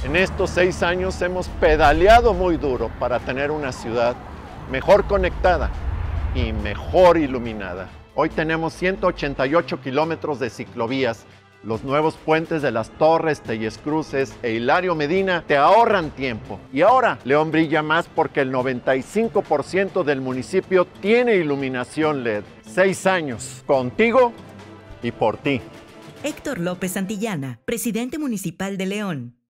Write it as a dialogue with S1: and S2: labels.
S1: En estos 6 años hemos pedaleado muy duro para tener una ciudad mejor conectada y mejor iluminada. Hoy tenemos 188 kilómetros de ciclovías. Los nuevos puentes de las Torres, Telles Cruces e Hilario Medina te ahorran tiempo. Y ahora León brilla más porque el 95% del municipio tiene iluminación LED. 6 años, contigo y por ti.
S2: Héctor López Santillana, presidente municipal de León.